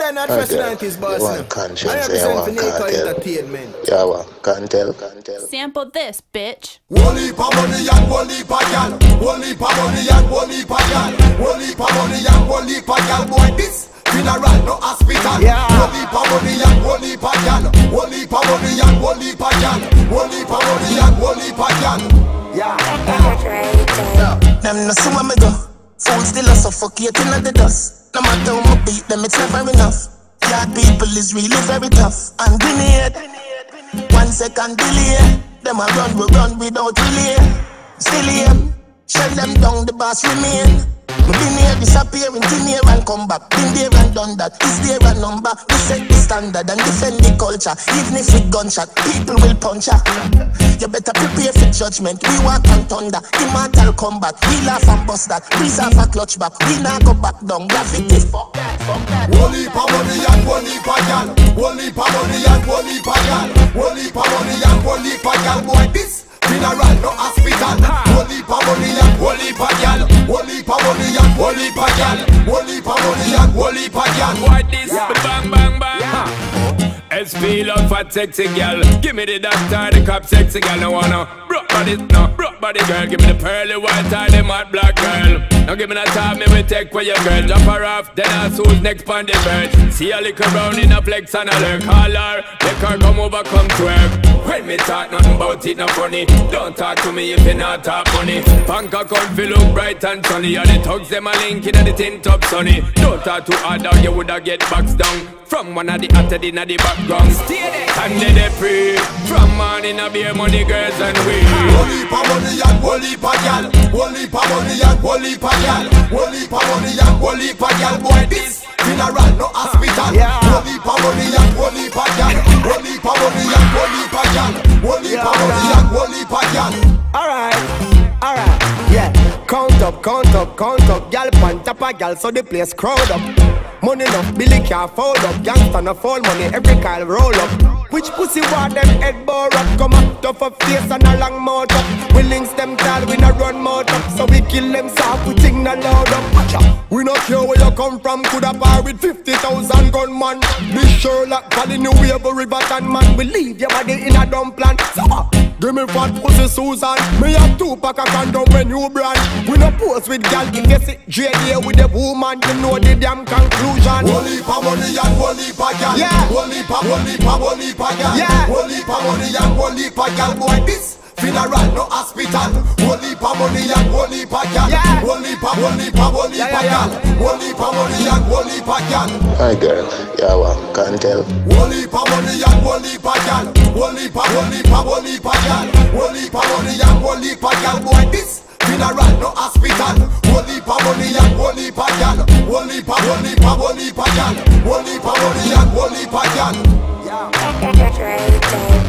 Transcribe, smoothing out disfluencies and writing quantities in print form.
Yeah, not fresh 90s, boss. You want conscience, I you represent want for Nico cartel. Entertainment. Yeah, what? Can't tell. Sample this, bitch. One heap of money and one heap of gal. One heap of money and one heap of gal. One heap of money and one heap of gal. Boy, this funeral no hospital. Yeah. One heap of money and one heap of gal. One heap of money and one heap of gal. One heap of money and one heap of gal. Yeah. Them no see where me go. Fools still a suffocating at the dust. No matter how me beat them, it's never enough. Yard people is really very tough. And grenade, 1 second delay. Them a run, we run without delay. Still aim, shell them down, the boss remain. Me been here, disappear, in here and come back. Been there and done that, is there a number? We set the standard and defend the culture. Even if we gunshot, people will punch ya. You better prepare for judgment. We walk on thunder, immortal combat. We laugh and bust that, breeze off a clutch back. We not go back down, graffiti, fuck that. One heap of money and one heap of gal. One heap of money and one heap of gal. One heap of money and one heap of gal. Boy, this funeral no hospital. One heap of money and one heap of gal. One heap of money and one heap of gal. One heap of money and one heap of gal. Boy, this bang bang bang. SP love for sexy girl. Give me the doctor, the cop sexy girl. No wanna broke body, no broke body girl. Give me the pearly white or the mad black girl. Now give me that time, me we take for your girl. Drop her off, then I who's next on the bird. See a little round in a flex and a lurk. Call her, make her come over, come twerk. When me talk nothing about it, not funny. Don't talk to me if you not talk money. Punk account feel look bright and sunny. And the thugs them a link in the tin top sunny. Don't talk too hard dog, you woulda get boxed down. From one of the hotter in the background. Stay there. And then they pray. From morning a beer money girls and we. One heap of money and one heap of gal. One heap of money and one heap of gal. One heap of money and one heap of gal. Boy, this funeral no hospital. One heap of money and one heap of gal. One heap of money and one heap of gal. One heap of money and one heap of gal. Alright, yeah. Count up, gal pan top a gal, so the place crowd up. Money enough, Billy can't fold up. Gangsta no fold money, every Kyle roll up. Which pussy want them head bore up? Come up, tough up face and a long mouth up. We links them tall, we no run mouth up. So we kill them soft, we ting no loud up. Watcha. We not care where you come from, coulda par with 50,000 gunman. This Sherlock, Valley, New Wave, Riverton man. We leave your body in a dumb plan. So give me fat pussy Susan. Me have 2 pack of condom when you brand. We no pose with gal, if you see JD with the woman, you know the damn conclusion. One heap of money and one heap of gal. Yeah. One heap of gal. Yeah. One heap of money and one heap of gal. Boy, this funeral no hospital. One heap of money and one heap of gal. Yeah. One heap of gal. One heap of money and one heap of gal. Hi girl, yeah, what? Can't tell. One heap of money and one heap of gal. One heap of gal. One heap of money and one heap of gal. Boy, this funeral no hospital. One heap of money and one heap of gal. One heap of gal. One heap of money and one heap of gal. Yeah.